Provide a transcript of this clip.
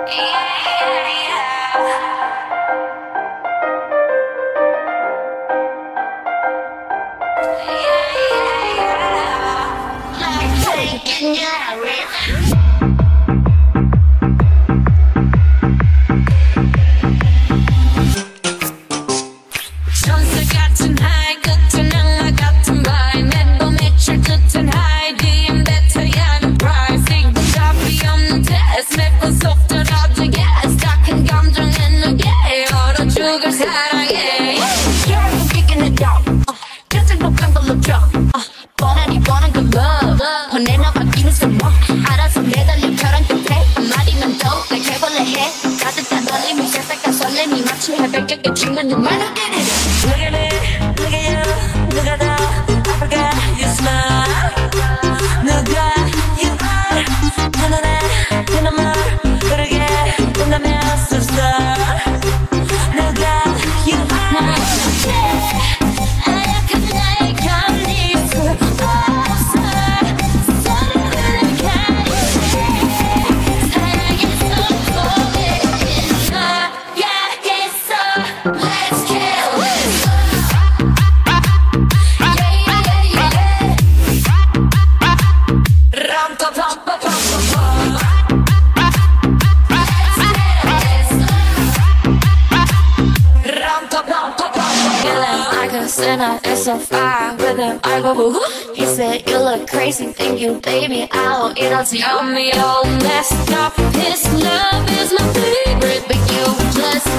전설 같은 하이 끝은 악마 같은 바이 맨도 매출 듯한 하이 DM 뱉어야 하는 pricing 답이 없는 test 몇번 속더라도 yes 딱한 감정은 너게 얼어 죽을 사랑해 결국 kicking it down 가장 독한 걸로 drop 뻔하니 뻔한 그 love 화내나 바뀌는 셈뭐 알아서 매달려 벼랑 끝에 한마디만 더날 해볼래 해 따뜻한 떨림이 새싹한 설렘이 마치 해변가에 죽는 말 Look at me, look at you, look at that I forgot you smile 누가 you are 내 눈에 네 눈물 흐르게 본다면 superstar 누가 you are 하얗게 나의 감리 수 없어 소리를 가리게 사랑했어 고백했어 야했어 Let's kill it Sinner, it's so fire with him. I go boo. He said you look crazy, thank you, baby. I'll eat out you. Got me all messed up. His love is my favorite, but you just